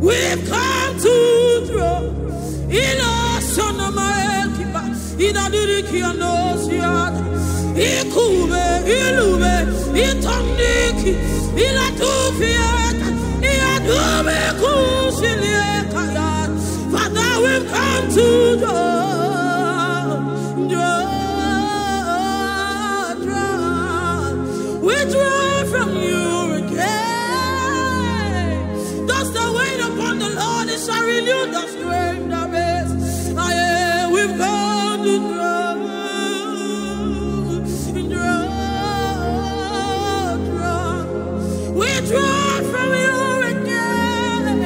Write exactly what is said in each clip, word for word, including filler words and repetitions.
We've come to draw. Ila sana maekiba. Ida diriki anosiada. Ikube, ilube, itandiki. Ila tufiata. Ila dube kusilieka. Father, we've come to draw. Draw, draw. We draw from you. I renew the strength of it. I am with God to draw, draw, draw. We draw from you again.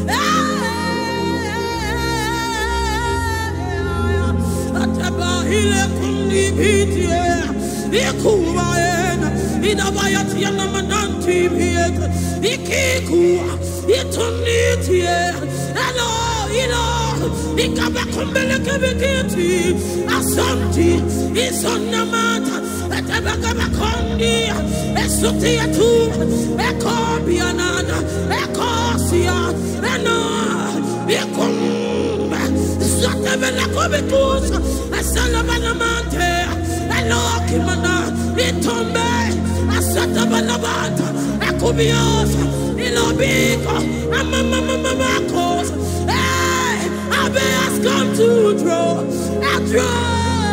Ataba ile kundi bitie, ikubaena, inabayati yana mananti biete, ikikuwa, itunitie. Hello, hello, ikabakumbele kebekiti, asanti, isonamata, etabakabakondi, esutia tu, ekobianana, ekosia, eno, ikumba, zatebele kobetusa, esalabanamante, elo kimana, itombe, asatabalabata, ekubiosa, ilobiko, amamamamamako. Hey, Abba has come to draw, I draw,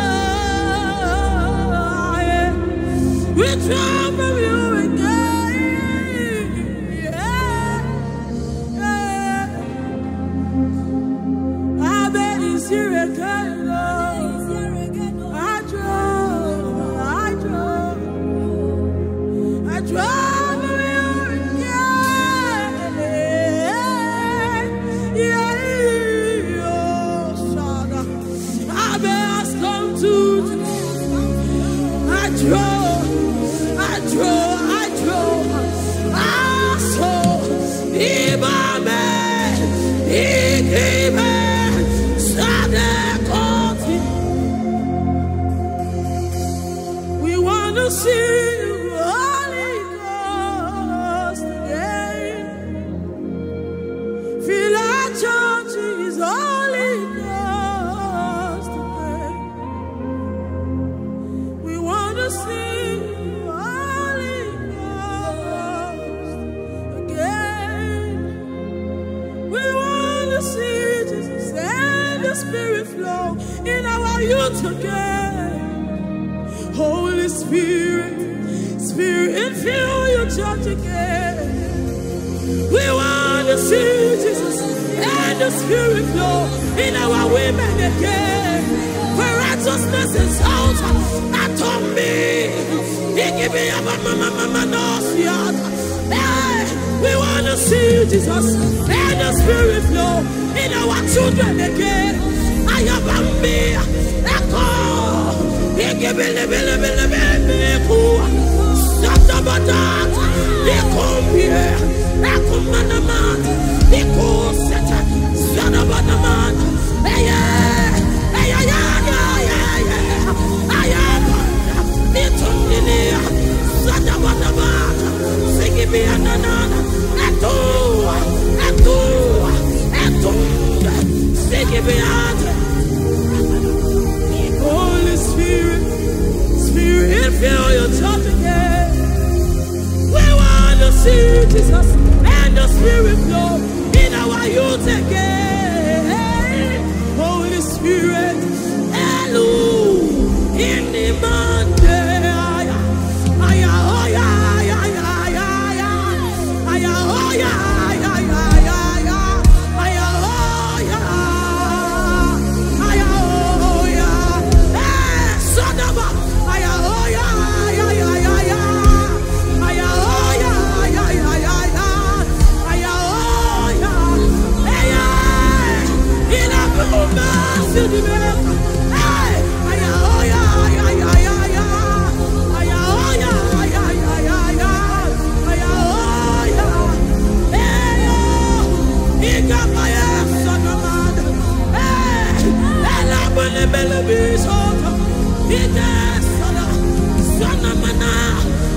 yeah. We draw from you again, yeah, yeah. Abba is here again, I draw, I draw, I draw. Holy Spirit, Spirit, fill your church again. We want to see Jesus and the Spirit flow in our women again. For righteousness is out at on me. We want to see Jesus and the Spirit flow in our children again. I have a me. Bele bele bele bele kuwa Santa batata Ikumbie Ekumanamata Ikuseta Sana banamata Eye Eye Eye Eye Eye Ayama Itundinia Santa banamata Sikibia nanana Etua Etua Etunga Sikibiata. Holy Spirit, Spirit, fill your church again. We want to see Jesus and the Spirit flow in our youth again. Holy Spirit, hello, in the Monday. Aya, aya, aya, aya, aya, aya, aya, aya.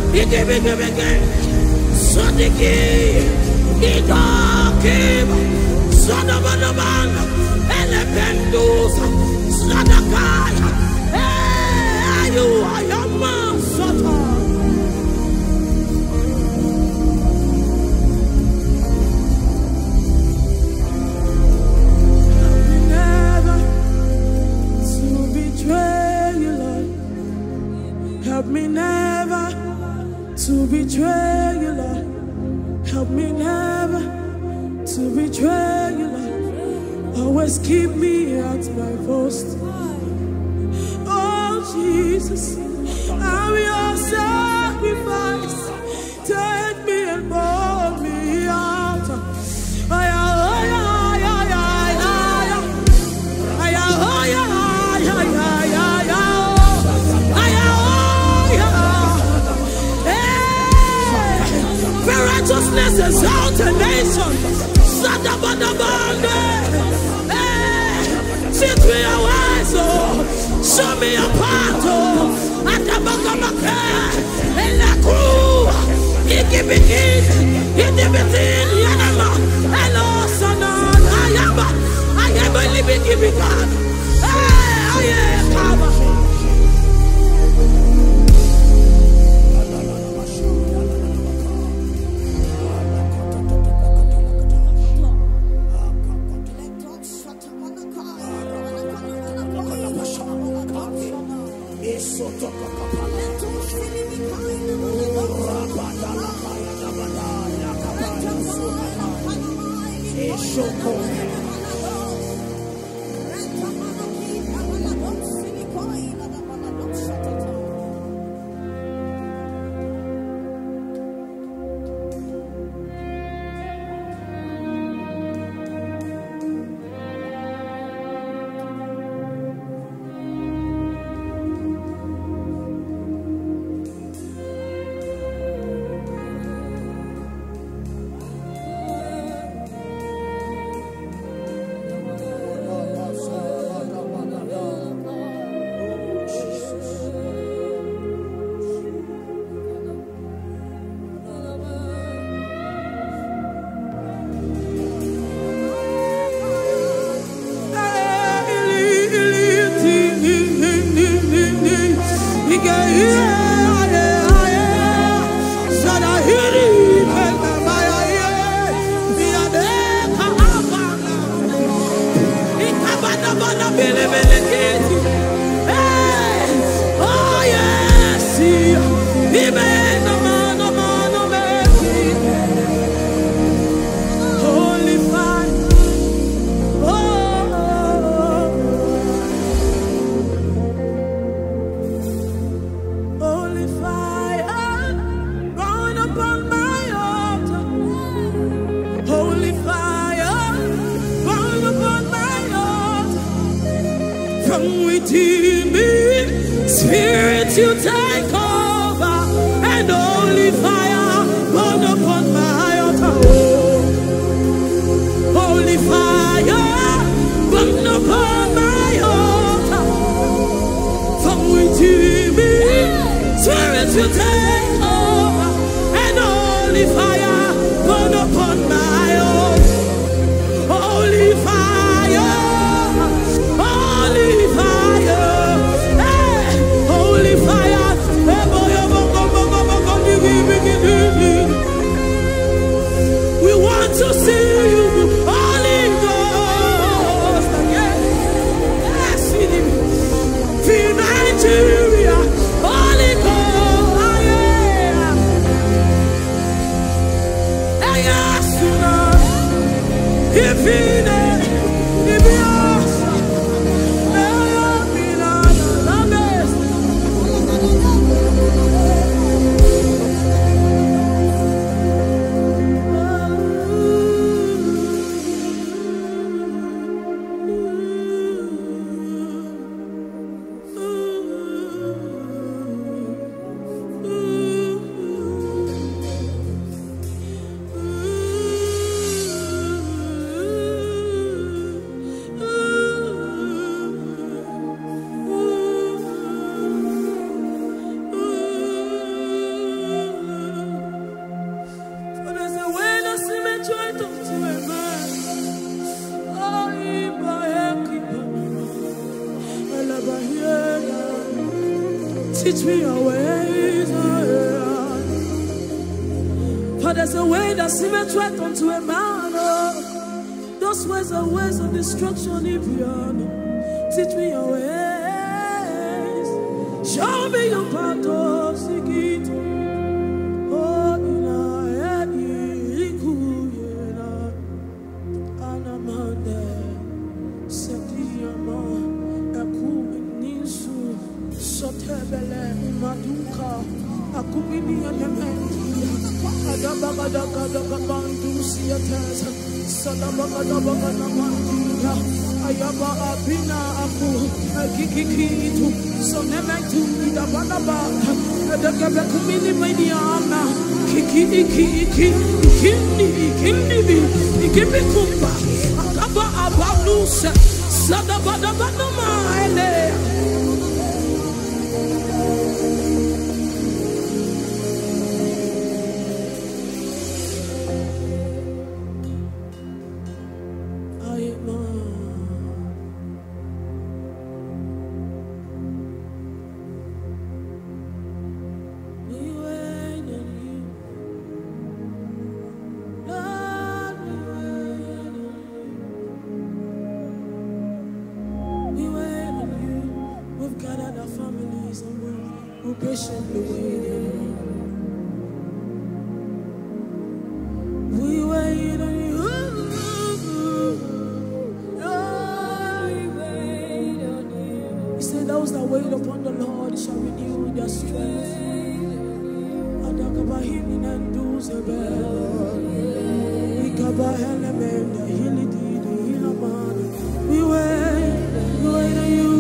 Sodiki, Idaki, Sadabanaban, Elependusa, Sadakaya, hey, you are your man, Satan. Help me never to betray you, Lord. Help me never to betray you, Lord. Always keep me at my post. Oh, Jesus, I'm your sacrifice. Take me and mold me out. I righteousness exalt a nation. Sadabadabande. Hey, sit me a wise, oh. Show me a path, oh. Atabakamake. And la crew. Ikibiki. Idibitin. Yanama. Hello, Sanan. Ayaba. Ayaba libikibikan. Hey, ayaba. Spirit, you take over, and holy fire burn upon my altar. Holy fire burn upon my altar. From within me, Spirit, you take over, and holy fire burn upon my altar. Holy fire, holy fire. We want to see you, Holy Ghost, again. Yes, in Nigeria, Holy Ghost, yeah. Teach me your ways. For there's a way that seemeth right unto a man. Oh. Those ways are ways of destruction. If you teach me your ways. Show me your path. Oh, seek it. Oh, in a head, Anamande, Setiama, Akumi Nisu, Sotebele, Maduka, Akumini Elementi, Adabagadagadagabandu Siates, Sadabagadabaganamandina, Ayaba Abina Aku, Kikikitu, Sonemetu, Idabanaba, Adagabakumini Mediana, Kiki, Iki, Iki, Ikindi, Ikindi, Ikimi Kumba, Akaba Abanusa, Sadabadabanama, Elea. Patiently waiting. We wait on you. Lord, we wait on you. He said, those that wait upon the Lord shall renew their strength. Adakabahim and do the bell. We kabahelement, the hility, the hilaman. We wait, we wait on you.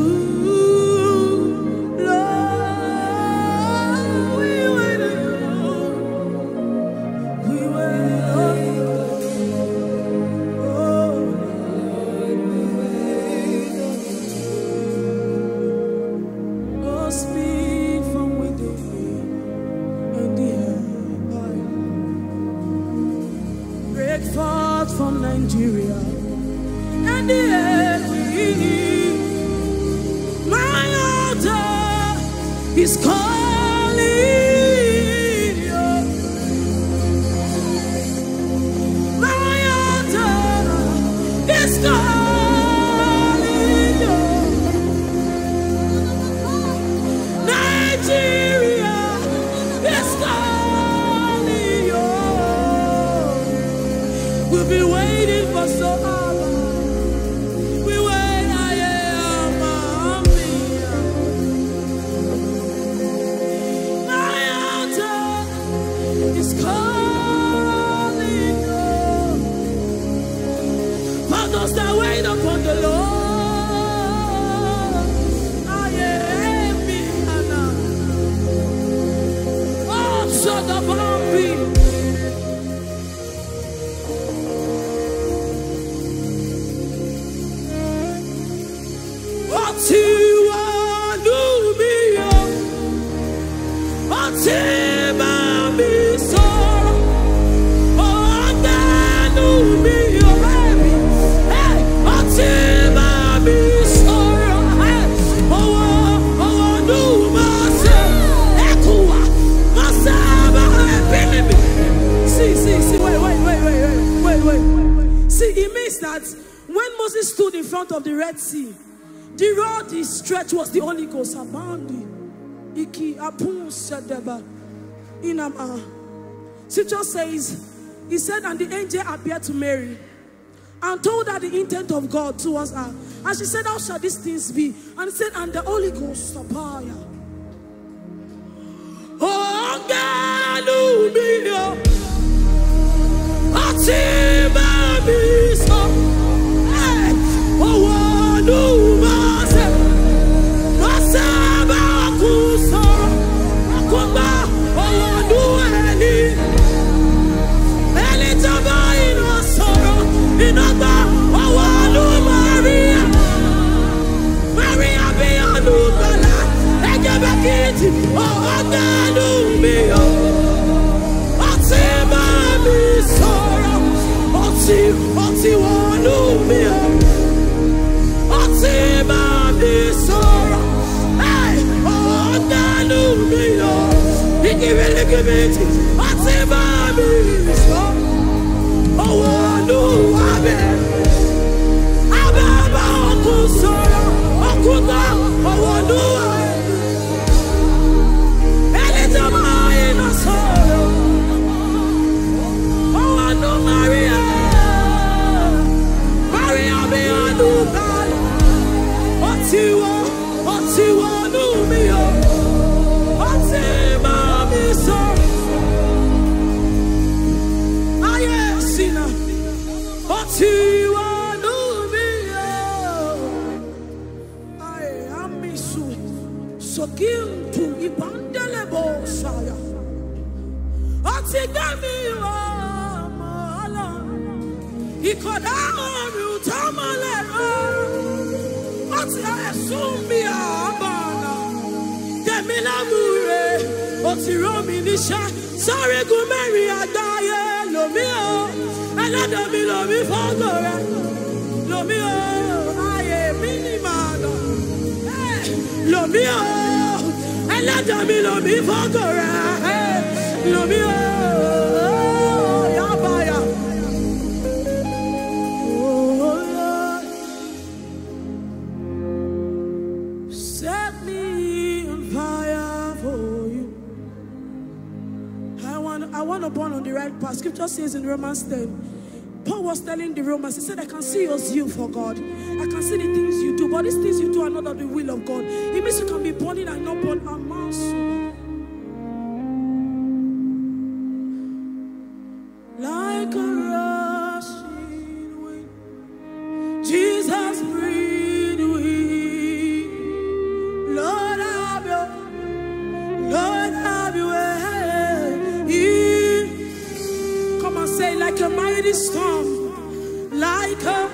From Nigeria and the enemy, my altar is calling you. My altar is calling you. Nigeria is calling you. We've been waiting for so long. We wait, I am my altar is calling you. For those that wait upon the Lord, I am me. Oh, so the bumpy. When Moses stood in front of the Red Sea, the road he stretched was the Holy Ghost. Scripture says, he said, and the angel appeared to Mary and told her the intent of God towards her. And she said, how shall these things be? And he said, and the Holy Ghost appeared. Oh, hallelujah. Hey, oh, Sorry, go marry a die, love me, oh, and I don't be love me for the love me, oh, I am minimal, love me, oh, and I don't be love me for the love me, oh, Yabaya, oh Lord, set me on fire for you. I want to burn on the right path. Scripture says in Romans ten, Paul was telling the Romans, he said, I can see your zeal for God. I can see the things you do, but these things you do are not of the will of God. It means you can be burning and not burn a man's soul. Like a rushing wind, Jesus breathe wind. Lord, have your, Lord, have your way. Say like a mighty storm, like a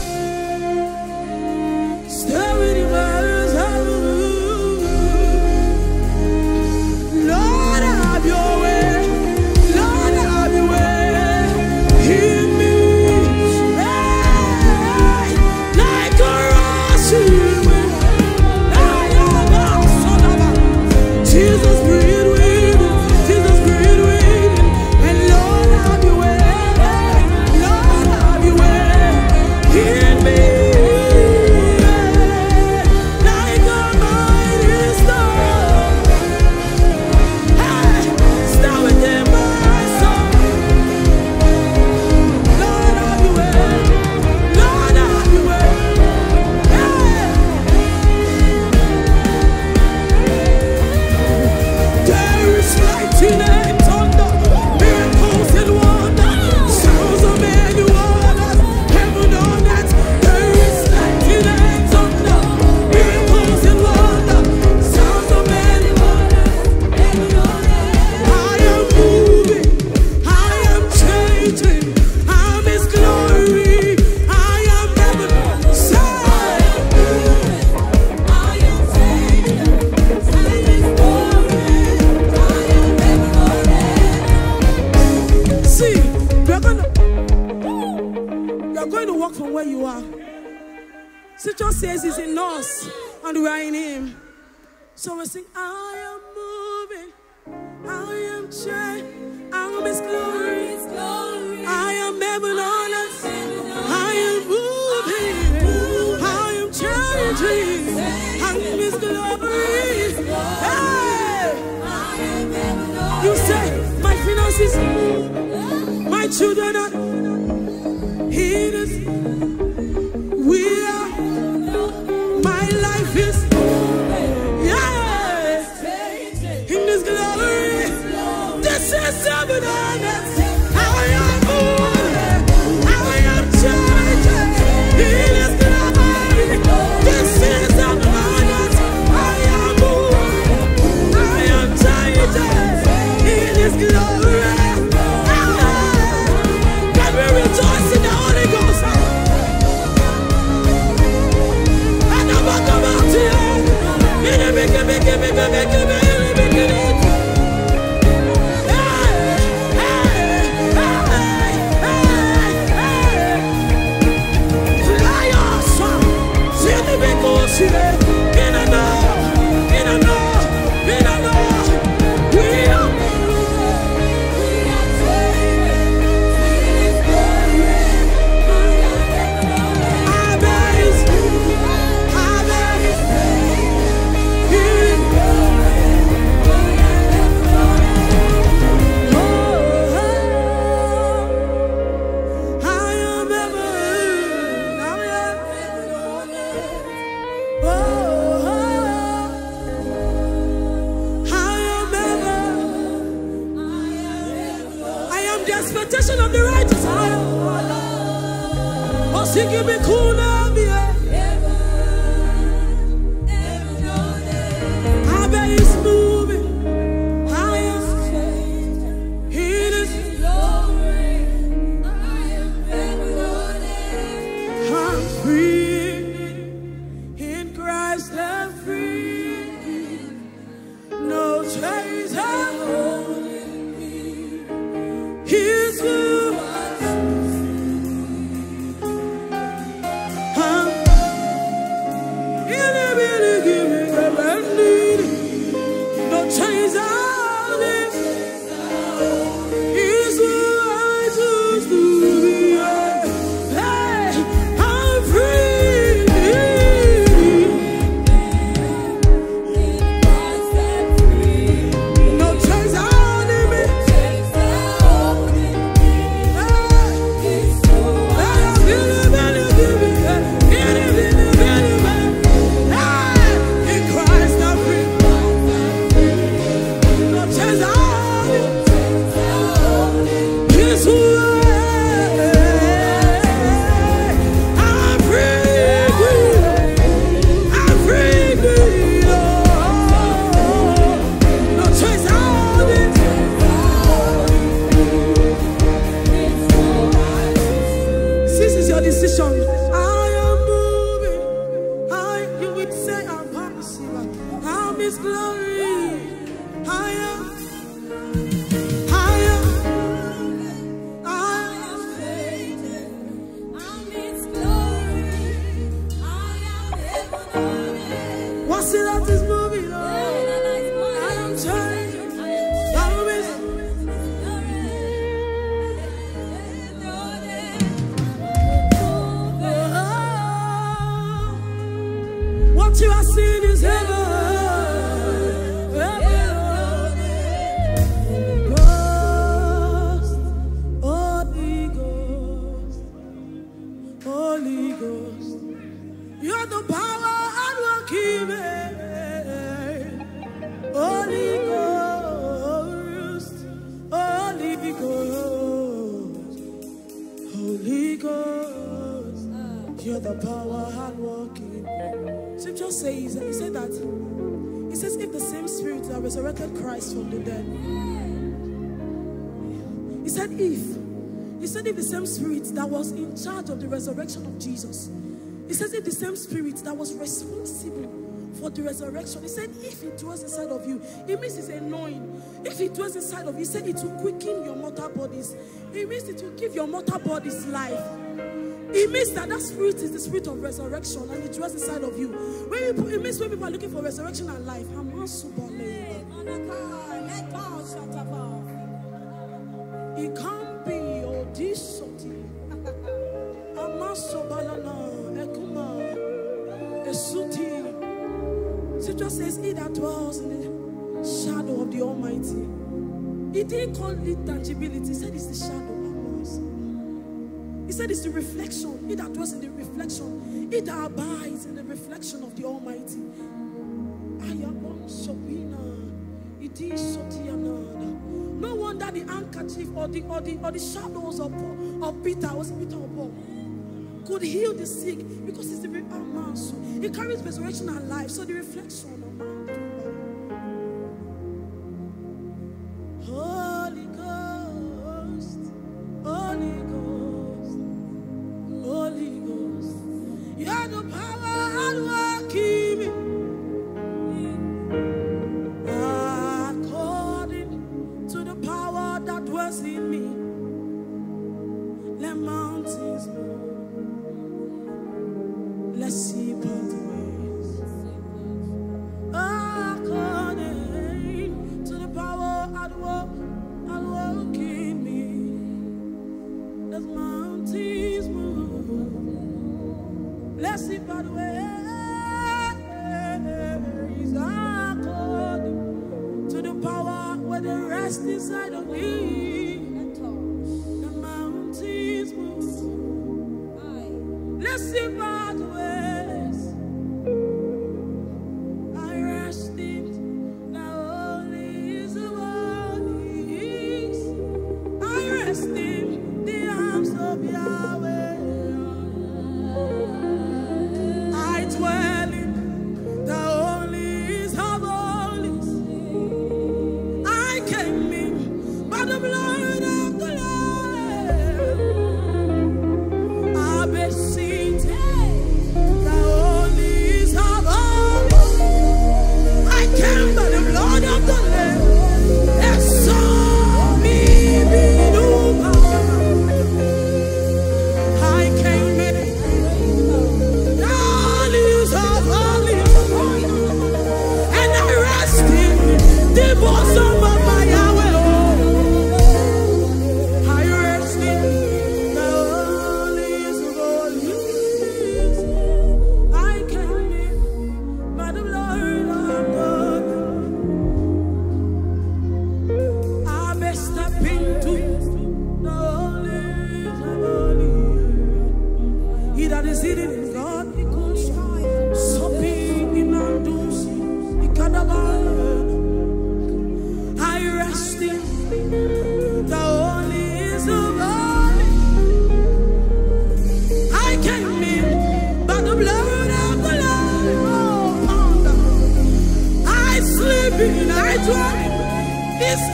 stirring waters. Lord, have your way. Lord, have your way. Hear me, hey, like a rushing wind. Jesus, breathe wind. Jesus, breathe wind. And Lord, have your way. Scripture says he's in us and we are in him. So we sing, I am moving, I am changing, I am his glory, I am heaven on earth, I am moving, I am changing, I am his glory. Hey! You say, my finances, my children are hidden. We are, my life is, yeah, in this glory, this is heaven on earth. I am moving, I am changing, in this glory, this is heaven on earth. I am moving, I am changing, in this glory. God will rejoice in the Holy Ghost. Make it, make it, make it, make it, make it. Hey, hey. the expectation of the righteous. Oh, sing it, be cool now, be is moving higher. He is glowing. I am I'm free in Christ. I'm free. No chains are holding me. He's good. I'm in a really giving a bandit. Chains out this is what I choose to be. Hey, I'm free. No chains out in me. What you are seeing is heaven. Ghost, Holy Ghost, Holy Ghost, you're the power and work in me. Holy Ghost, Holy Ghost, Holy Ghost, you're the power and work in me. Scripture says, he said that, he says, if the same spirit that resurrected Christ from the dead, he said, if, he said, if the same spirit that was in charge of the resurrection of Jesus, he says, if the same spirit that was responsible for the resurrection, he said, if it dwells inside of you, it means it's annoying. If it dwells inside of you, he said, it will quicken your mortal bodies. It means it will give your mortal bodies life. It means that that spirit is the spirit of resurrection and it dwells inside of you. When people, it means when people are looking for resurrection and life, it can't be all this sort of Scripture says, he that dwells in the shadow of the Almighty. He didn't call it tangibility, he said it's the shadow. He said it's the reflection. He that dwells in the reflection. He that abides in the reflection of the Almighty. No wonder the handkerchief or the or the or the shadows of of Peter, was it Peter or Paul, could heal the sick because it's the man. So it carries resurrection and life. So the reflection of man. Holy Ghost, Holy Ghost, Holy Ghost, you are the power and work in me. According to the power that dwells in me, let mountains move. Let's see pathways. According to the power at work, at work in me, let mountains move. Let's see pathways. According to the power where the rest inside of me, the mountains move. Let's see pathways. I rest in the holy is the one is. I rest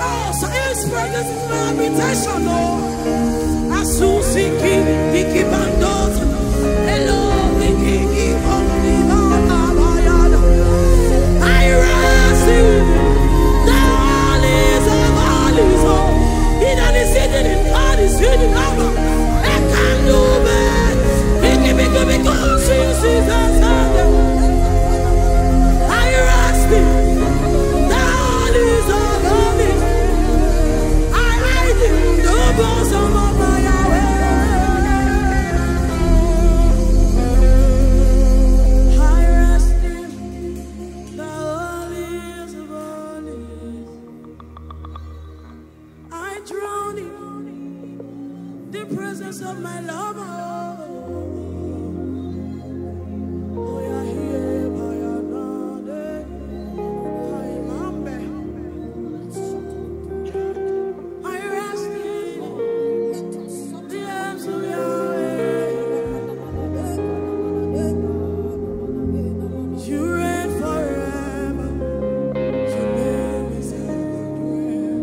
Ghost, His presence is my habitation, Lord. Asusiki, Iki Bandos, hello, Iki, Iki, I rest in the valleys of valleys, oh. He that is hidden in God is hidden over. I can't do bad. Iki, Iki, because He sees us under. I rest in the valleys of valleys. I hide in the bosom of my Yahweh. I rest in the valleys of valleys. I drown in the presence of my lover. Oh, yeah, here, by another, I am I rest in the arms of Yahweh. You reign forever. Your name is everywhere.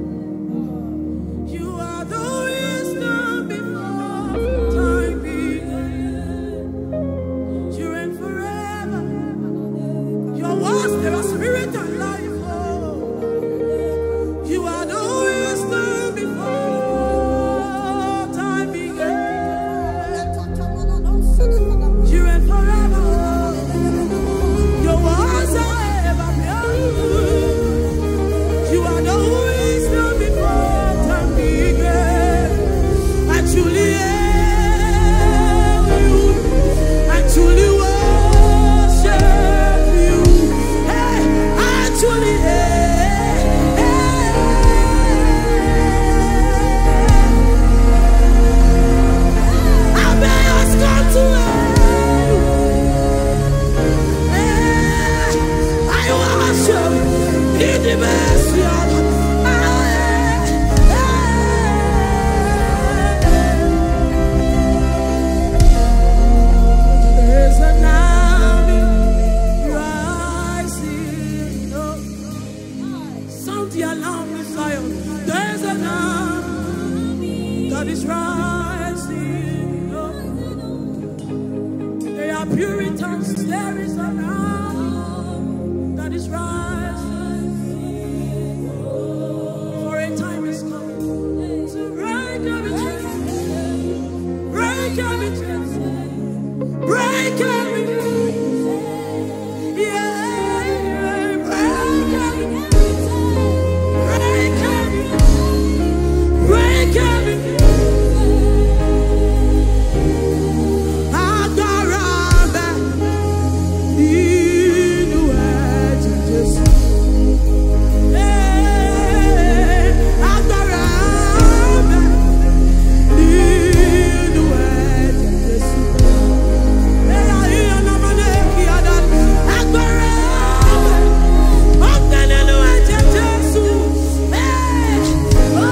You are the wisdom before time began. You reign forever. Your words, they are spirit and life. Oh. You are the wisdom before time began. You reign forever. Your words are ever pure. You are the wisdom before time began. I truly am you. I truly worship you. Hey, I truly am. I may ask God to help. I worship in the best. There's an army rising up. Sound the alarm in Zion. There's an army that is rising up. They are Puritans. There is an army that is rising. For a time is coming to break every chain, break every chain, break every chain. Yeah, break every break every break every Agaraba, nínú ẹ̀jẹ̀ Jésù. Eh, agaraba, nínú ẹ̀jẹ̀ Jésù. Eh, ayé ọ̀nà mọ́lẹ̀ kí a dá. Agaraba, ọ̀gbẹ́ nínú ẹ̀jẹ̀ Jésù. Eh, oh,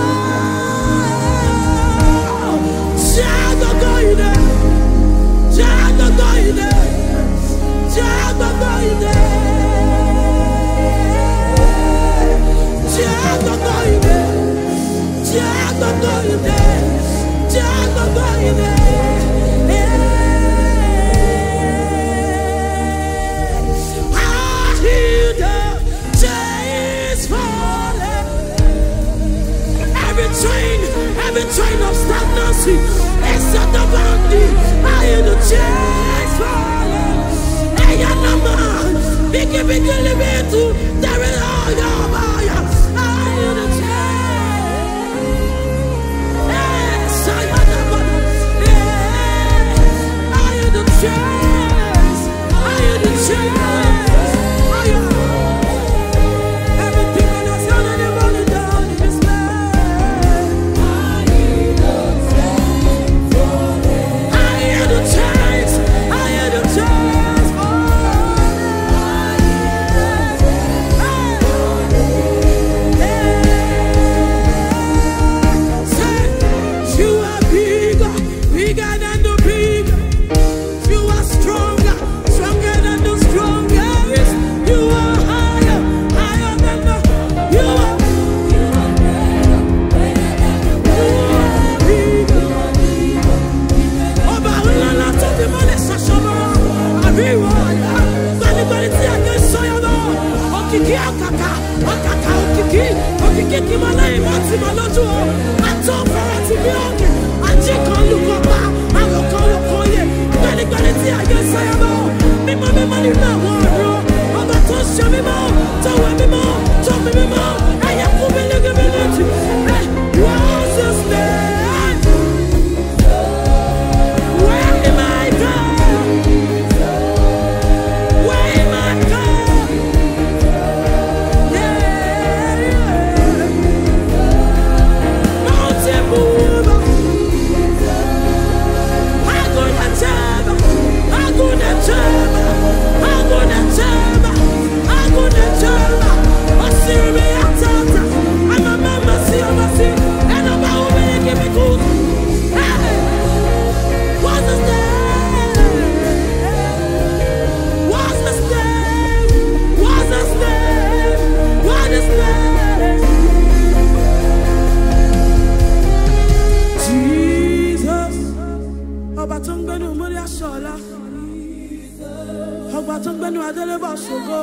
ṣé àgọ́gọ́ ilé? Ṣé àgọ́gọ́ ilé? Ṣé àgọ́gọ́ ilé? Ṣé àgọ́gọ́ ilé? Ṣé àgọ́gọ́ ilé? Ṣé àgọ́gọ́ ilé? I hear the chains falling. Every train, every train of stagnancy is set the boundary. I hear the chains falling. Hey, ya no man, biggie, biggie, live into there is all your fire. I hear the chains. Yes, I hear the man. Yeah, I hear the chains. I hear the chains. I hear everything that is on the money down in this land. I hear the chains. I hear the chains falling. I gbẹnu adélébọ̀ ṣògo.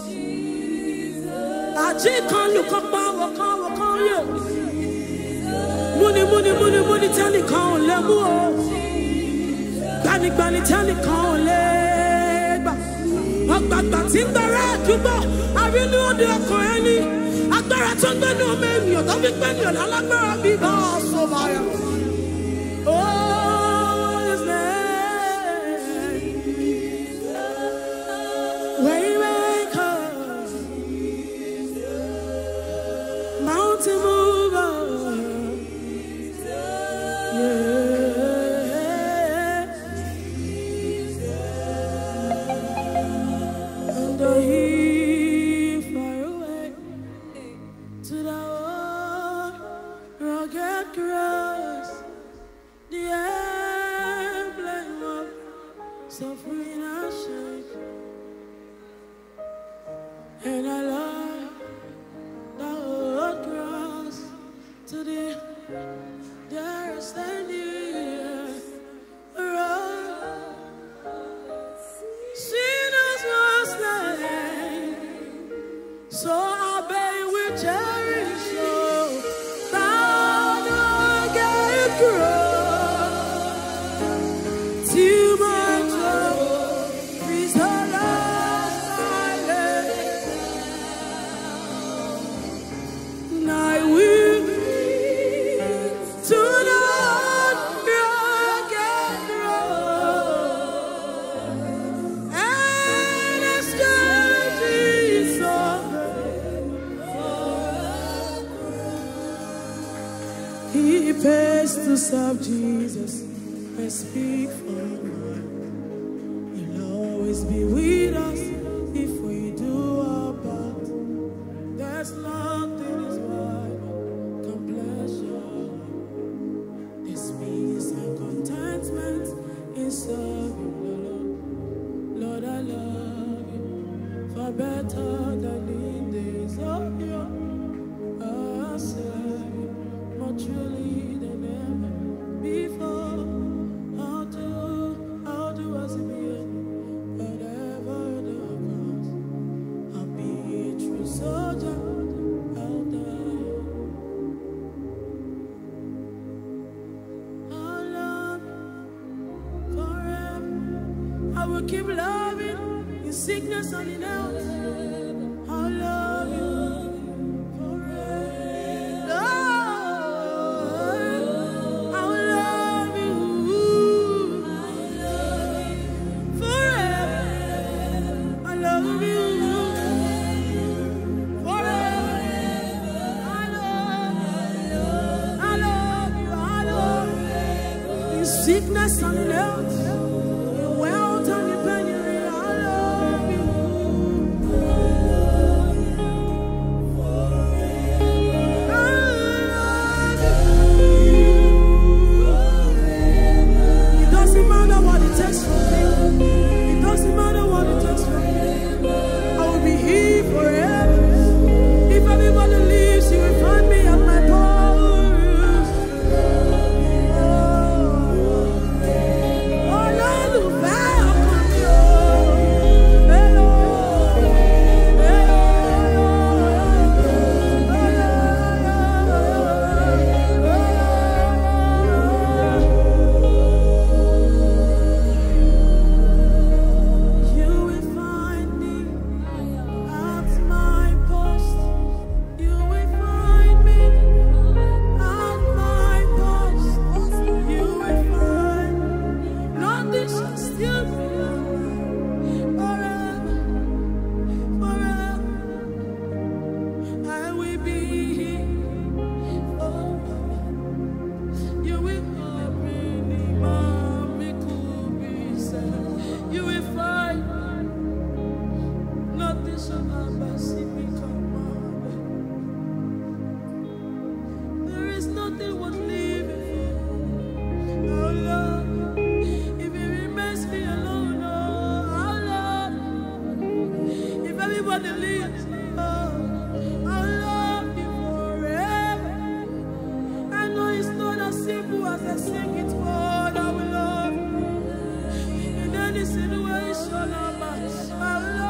Àjí kan lù kan pa wọ̀ kan wọ̀ kan yè. Múni múni múni múni tẹ́lẹ̀ kan ò lè mú o. Gbanigbani tẹ́lẹ̀ kan ò lè gbà. Ọgbàgbà tí ń gbára àdúgbò, àrínú òde ọkọ̀ ẹni. Agbára tó ń gbẹ́nu ọmọ ènìyàn tó fi gbẹ́nu ọ̀la alágbára bí bá a sọ báyà. Oh, his name. Waymaker. Mountain mover. Yeah. And the hill far away to the old rugged cross, the emblem of suffering and shame. And I love the old cross to the dearest and dear road. Sinners was slain, so I bet we cherish you. Bound again, cross till my trouble is the last silence. And I will to the rugged road, and the scourges of He pays to serve Jesus and speak for Him. He'll always be with us if we do our part. There's nothing is wide can pleasure. There's peace and contentment in serving the Lord. Lord, I love you for better than in days of yore. I serve you more truly than ever before. I'll do, I'll do as it may, whatever the cost. I'll be a true soldier. I'll die. I'll love you forever. I will keep loving in sickness and in health. I'll love you forever. Lord, I'll love you forever. I love you forever. I love you. I love you. I love you. In sickness and in health, in wealth and in penury, I love you. I love you. It doesn't matter what it takes from me. It doesn't matter what it takes from me. I will be here forever. If everybody leaves, you will find me at my post. Oh, Lord, welcome you. Hello, you will find me at my post. You will find me at my post. You will find nothing shall steal me forever, forever. I will be here. Oh, you will help me, mommy, could be said. You will find nothing shall ever see me come out. There is nothing worth living for. Oh Lord, if it remains me alone, oh, oh Lord, if everybody leaves, oh, I'll love you forever. I know it's not as simple as I sing it, but I will love you in any situation. Oh, my, I will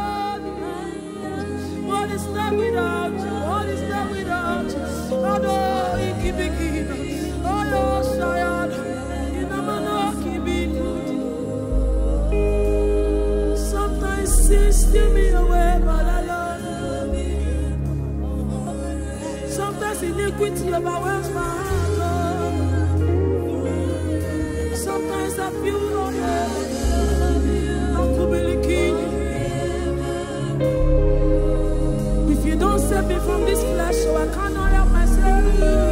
steal me away, but I love you. Sometimes iniquity overwhelms my heart, Lord. Sometimes I feel Lord, I could be the king. If you don't save me from this flesh, so I cannot help myself.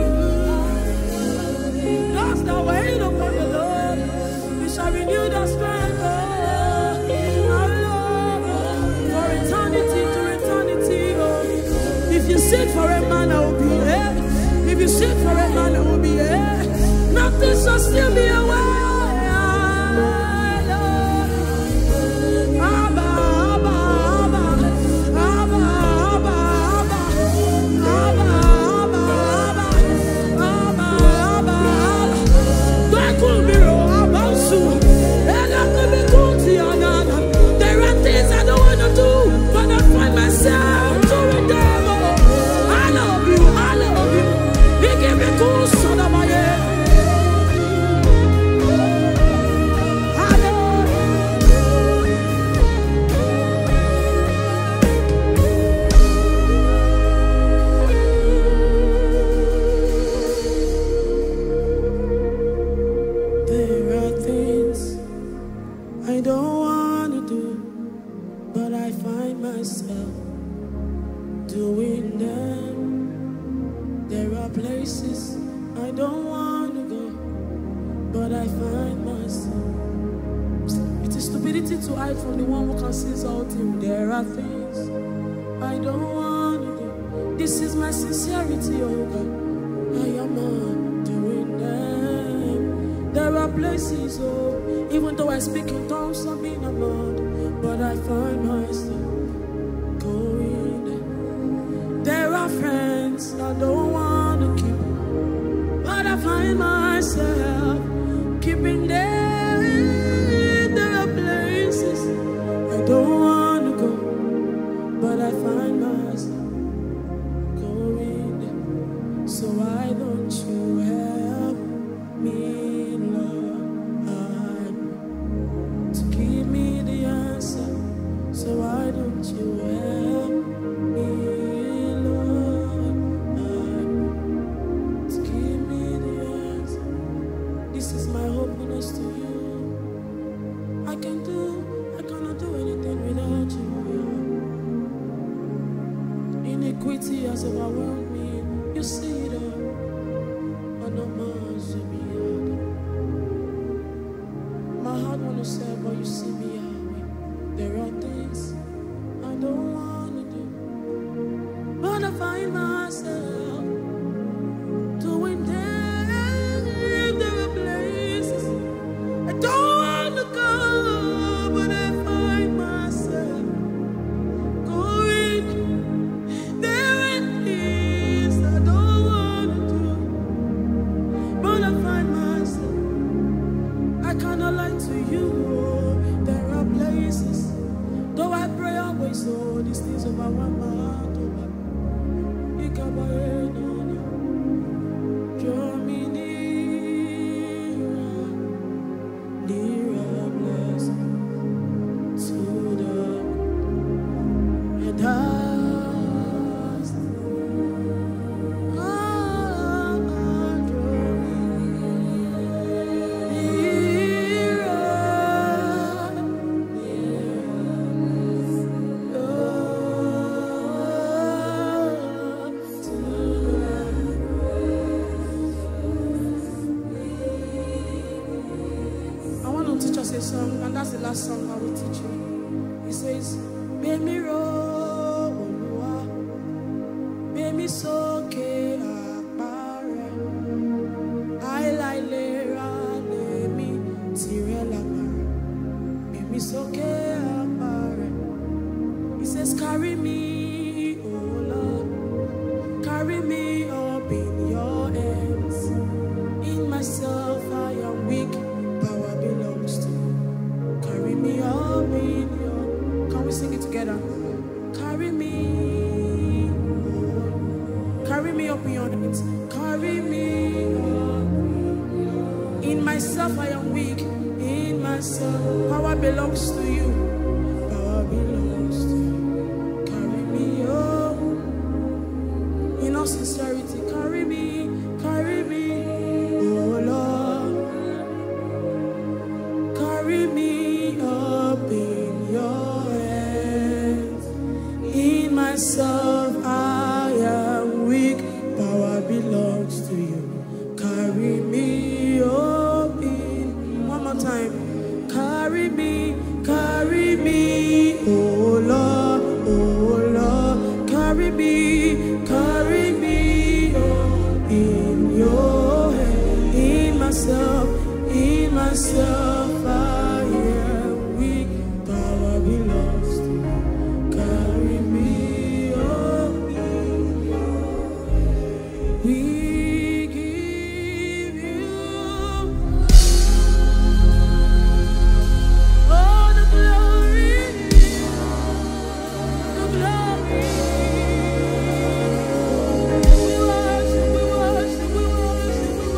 That's the way upon the Lord. We shall renew the strength. If you sit for a man, I will be here. If you sit for a man, I will be here. Nothing shall steal me away. Abba, Abba, Abba, Abba, Abba, Abba, Abba, Abba, Abba, Abba. That could be wrong about soon. And that could be good to your nana. There are things I don't want to do, but I find myself doing them. Son of my head. There are things I don't want to do, but I find myself doing them. There are places I don't want to go, but I find myself. It is stupidity to hide from the one who can see all things. There are things I don't want to do. This is my sincerity, oh God. I am not doing them. There are places, oh, even though I speak in tongues, I'm in a mud, but I find myself going there. There are friends I don't want to keep, but I find myself keeping them. There are places I don't want to go, but I find myself going there. So why don't you help me, Lord, to give me the answer? So why don't you help me? Iniquity has overwhelmed me. You see it all. My heart wants to say, but you see me out. There are things I don't want to do, but I find myself doing them. There are places I don't want to go, but I find myself going. There are things I don't want to do, but I find myself. I cannot lie to you. There are places, though I pray always, so these things overwhelm my heart. Draw me nearer, nearer, blessed to the and I. Song, and that's the last song I will teach you. It says, "Be me ro, be me soke apare, I lie lera le mi tire la mare, be me soke apare." It says, "Carry me, oh Lord, carry me up in your hands. In myself I am weak, power belongs to you. Carry me up in your..." Can we sing it together? Carry me, carry me up in your hands. Carry me up. In myself I am weak. In myself, power belongs to you. Power belongs to you. myself, in myself I am weak. Power belongs to you. Carry me up. We give you all the glory, the glory. We worship, we worship, we worship, we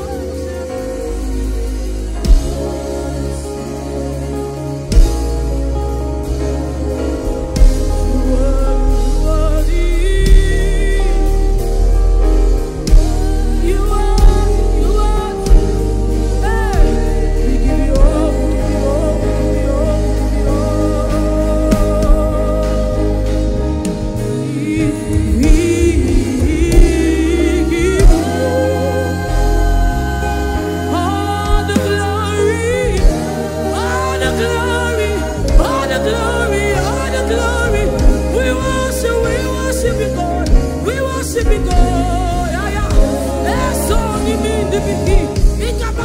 we worship you, God. Yeah, yeah. That's all you mean to be.